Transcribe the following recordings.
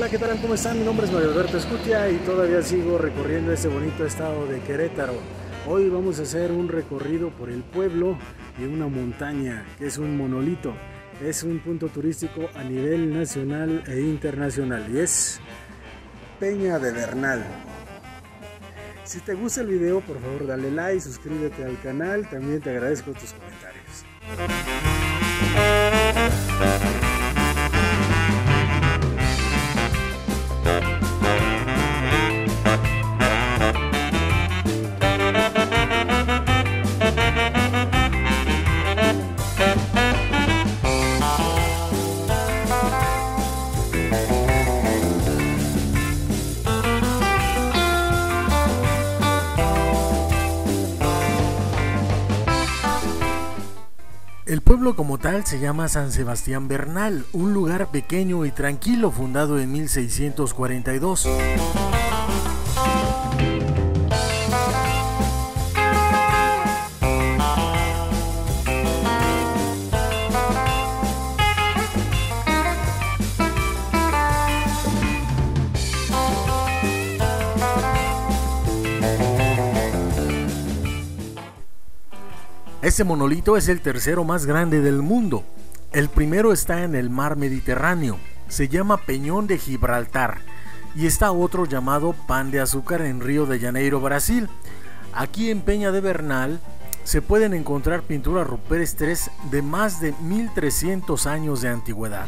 Hola, ¿qué tal? ¿Cómo están? Mi nombre es Mario Alberto Escutia y todavía sigo recorriendo este bonito estado de Querétaro. Hoy vamos a hacer un recorrido por el pueblo de una montaña que es un monolito. Es un punto turístico a nivel nacional e internacional y es Peña de Bernal. Si te gusta el video, por favor dale like, suscríbete al canal, también te agradezco tus comentarios. El pueblo como tal se llama San Sebastián Bernal, un lugar pequeño y tranquilo fundado en 1642. Este monolito es el tercero más grande del mundo. El primero está en el mar Mediterráneo, se llama Peñón de Gibraltar, y está otro llamado Pan de Azúcar en Río de Janeiro, Brasil. Aquí en Peña de Bernal se pueden encontrar pinturas rupestres de más de 1300 años de antigüedad.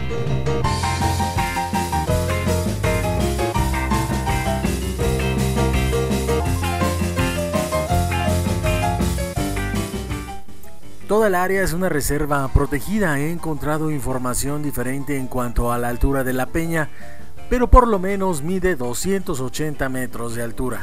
Toda el área es una reserva protegida. He encontrado información diferente en cuanto a la altura de la peña, pero por lo menos mide 280 metros de altura.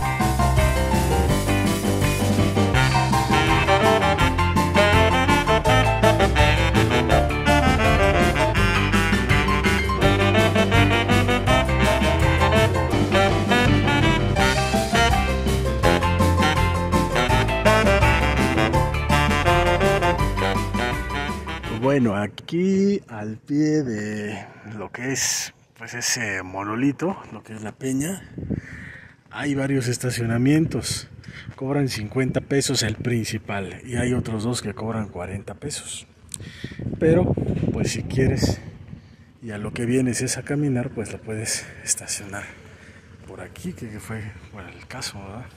Bueno, aquí al pie de lo que es pues ese monolito, lo que es la peña, hay varios estacionamientos. Cobran 50 pesos el principal y hay otros dos que cobran 40 pesos. Pero pues si quieres y a lo que vienes es a caminar, pues lo puedes estacionar por aquí, que fue bueno, el caso, ¿verdad?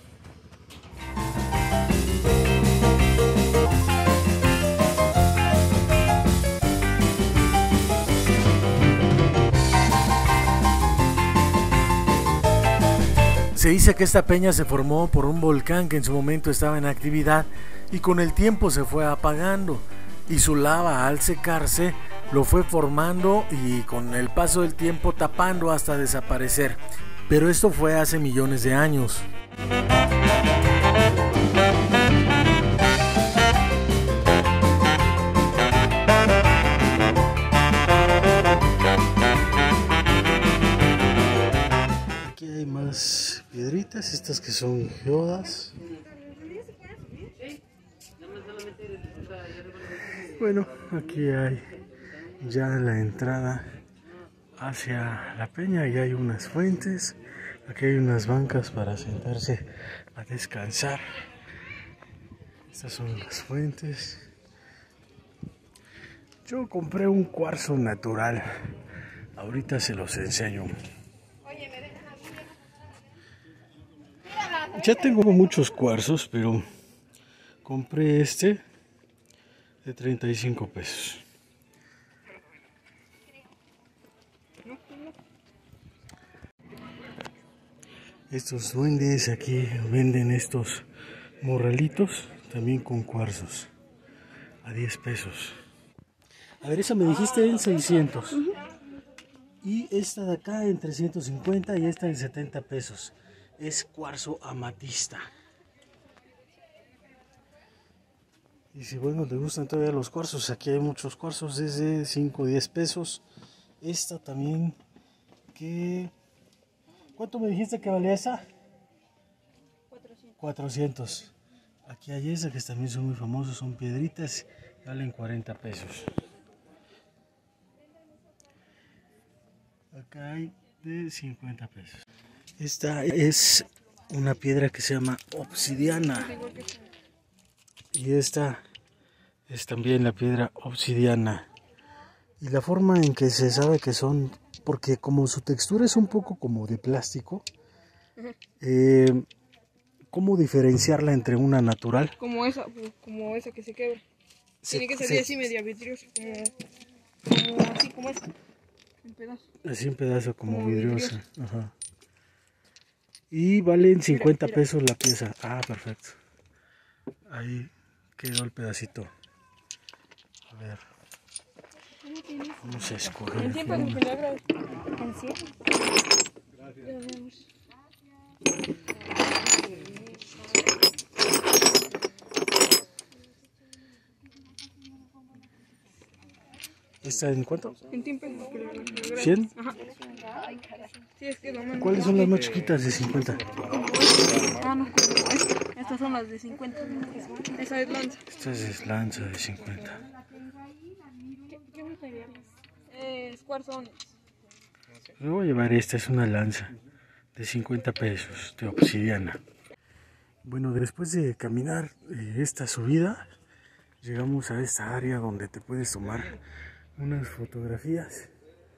Se dice que esta peña se formó por un volcán que en su momento estaba en actividad y con el tiempo se fue apagando y su lava al secarse lo fue formando y con el paso del tiempo tapando hasta desaparecer. Pero esto fue hace millones de años. Piedritas, estas que son geodas. Bueno, aquí hay ya la entrada hacia la peña y hay unas fuentes. Aquí hay unas bancas para sentarse a descansar. Estas son las fuentes. Yo compré un cuarzo natural. Ahorita se los enseño. Ya tengo muchos cuarzos, pero compré este de 35 pesos. Estos duendes aquí venden estos morralitos también con cuarzos a 10 pesos. A ver, esa me dijiste en 600. Y esta de acá en 350 y esta en 70 pesos. Es cuarzo amatista. Y si bueno te gustan todavía los cuarzos, aquí hay muchos cuarzos desde 5 o 10 pesos. Esta también que... ¿Cuánto me dijiste que valía esa? 400. Aquí hay esa que también son muy famosos, son piedritas, valen 40 pesos. Acá hay de 50 pesos. Esta es una piedra que se llama obsidiana. Y esta es también la piedra obsidiana. Y la forma en que se sabe que son, porque como su textura es un poco como de plástico, ¿cómo diferenciarla entre una natural? Como esa que se quebra. Tiene que salir así media vidriosa, como así como esta. En pedazo. Así en pedazo, como vidriosa. Ajá. Y valen 50 pesos la pieza. Ah, perfecto. Ahí quedó el pedacito. A ver. Vamos a escoger. En 100 pesos, milagro. En 100. Gracias. ¿Esta en cuánto? En 100 pesos. ¿100? Ajá. Sí, es que ¿Cuáles son las más chiquitas de 50? Ah, no. Estas son las de 50. Esa es lanza. Esta es lanza de 50. ¿Qué material es? Cuarzones. Me voy a llevar esta, es una lanza de 50 pesos de obsidiana. Bueno, después de caminar esta subida, llegamos a esta área donde te puedes tomar unas fotografías.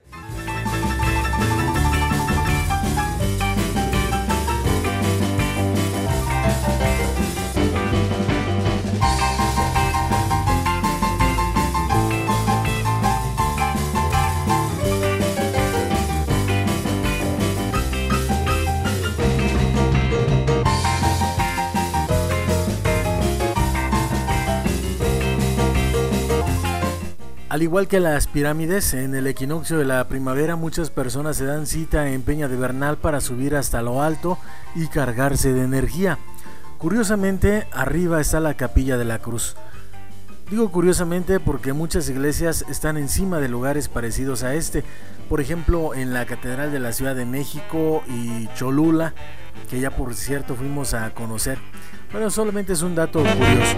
Al igual que las pirámides, en el equinoccio de la primavera muchas personas se dan cita en Peña de Bernal para subir hasta lo alto y cargarse de energía. Curiosamente, arriba está la Capilla de la Cruz. Digo curiosamente porque muchas iglesias están encima de lugares parecidos a este. Por ejemplo, en la Catedral de la Ciudad de México y Cholula, que ya por cierto fuimos a conocer. Pero solamente es un dato curioso.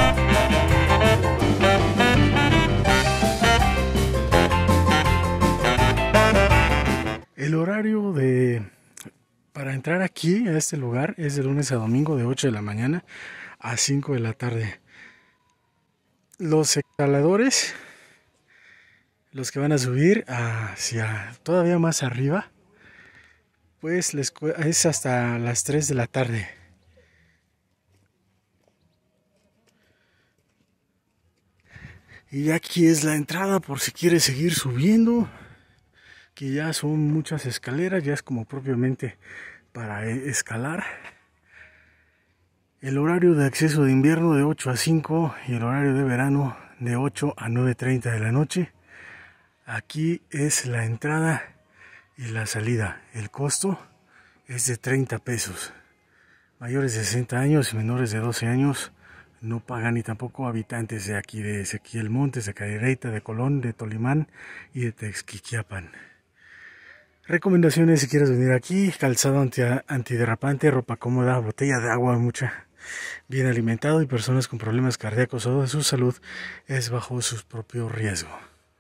El horario para entrar aquí a este lugar es de lunes a domingo de 8 de la mañana a 5 de la tarde. Los escaladores, los que van a subir hacia todavía más arriba, pues es hasta las 3 de la tarde. Y aquí es la entrada por si quieres seguir subiendo, que ya son muchas escaleras, ya es como propiamente para escalar. El horario de acceso de invierno de 8 a 5 y el horario de verano de 8 a 9:30 de la noche. Aquí es la entrada y la salida. El costo es de 30 pesos. Mayores de 60 años y menores de 12 años no pagan, y tampoco habitantes de aquí, de Ezequiel Montes, de Cadereyta, de Colón, de Tolimán y de Texquiquiapan. Recomendaciones si quieres venir aquí: calzado antiderrapante, ropa cómoda, botella de agua mucha, bien alimentado, y personas con problemas cardíacos o de su salud es bajo su propio riesgo.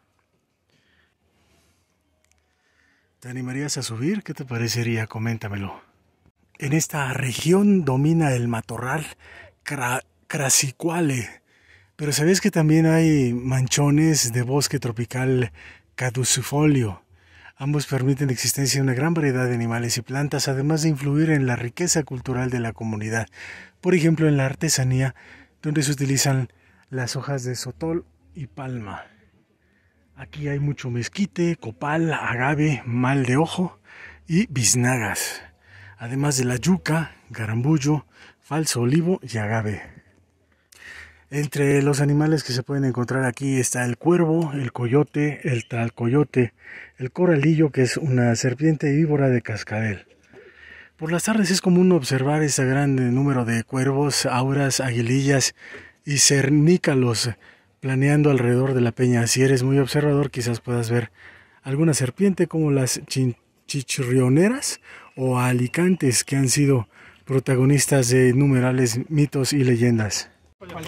¿Te animarías a subir? ¿Qué te parecería? Coméntamelo. En esta región domina el matorral crassicuale, pero ¿sabías que también hay manchones de bosque tropical caducifolio? Ambos permiten la existencia de una gran variedad de animales y plantas, además de influir en la riqueza cultural de la comunidad. Por ejemplo, en la artesanía, donde se utilizan las hojas de sotol y palma. Aquí hay mucho mezquite, copal, agave, mal de ojo y biznagas, además de la yuca, garambullo, falso olivo y agave. Entre los animales que se pueden encontrar aquí está el cuervo, el coyote, el talcoyote, el coralillo, que es una serpiente víbora de cascabel. Por las tardes es común observar este gran número de cuervos, auras, aguilillas y cernícalos planeando alrededor de la peña. Si eres muy observador, quizás puedas ver alguna serpiente como las chichirrioneras o alicantes, que han sido protagonistas de innumerables mitos y leyendas.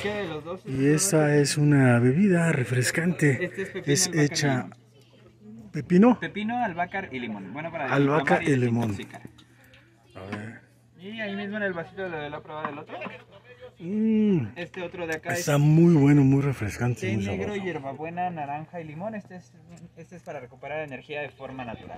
Y esta es una bebida refrescante, es hecha ¿Pepino? Pepino, albahaca y limón. Bueno, para Albahaca desinflamar y limón. desintoxicar. A ver. Y ahí mismo en el vasito le doy la prueba del otro. Este otro de acá Está muy bueno, muy refrescante. té Muy negro, sabroso. hierbabuena, naranja y limón. Este es para recuperar energía de forma natural.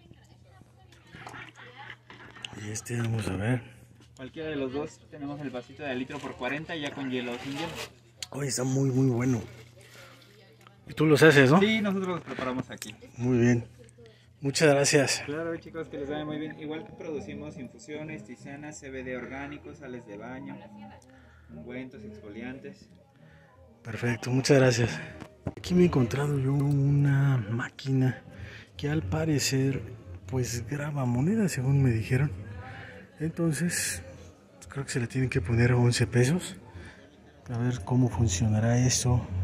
Y este, vamos a ver. Cualquiera de los dos tenemos el vasito de litro por 40 ya con hielo o sin hielo. Oye, está muy, muy bueno. Y tú los haces, ¿no? Sí, nosotros los preparamos aquí. Muy bien. Muchas gracias. Claro, chicos, que les vaya muy bien. Igual que producimos infusiones, tisanas, CBD orgánicos, sales de baño, ungüentos, exfoliantes. Perfecto, muchas gracias. Aquí me he encontrado yo una máquina que al parecer pues graba monedas, según me dijeron. Entonces creo que se le tienen que poner 11 pesos. A ver cómo funcionará esto.